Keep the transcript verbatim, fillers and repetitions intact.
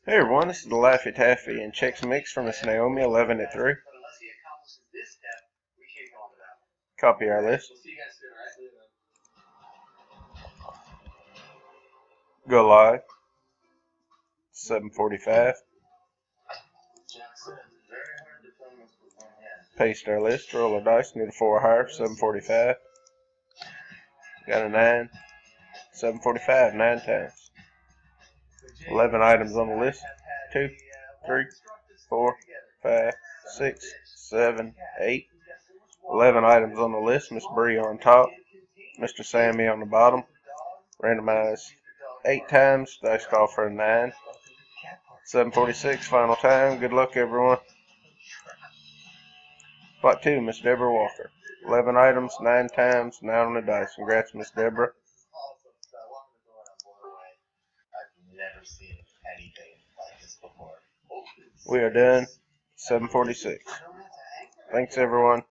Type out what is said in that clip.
Hey everyone, this is the Laffy Taffy and Chex Mix from Miss Naomi, eleven at three. Copy our list. Go live. seven forty-five. Paste our list. Roll a dice. Need a four higher. seven forty-five. Got a nine. seven forty-five. Nine times. eleven items on the list. two, three, four, five, six, seven, eight. eleven items on the list. Miss Bree on top. Mister Sammy on the bottom. Randomized eight times. Dice call for a nine. seven forty-six. Final time. Good luck, everyone. Spot two, Miss Deborah Walker. eleven items, nine times, nine on the dice. Congrats, Miss Deborah. We are done. seven forty-six. Thanks, everyone.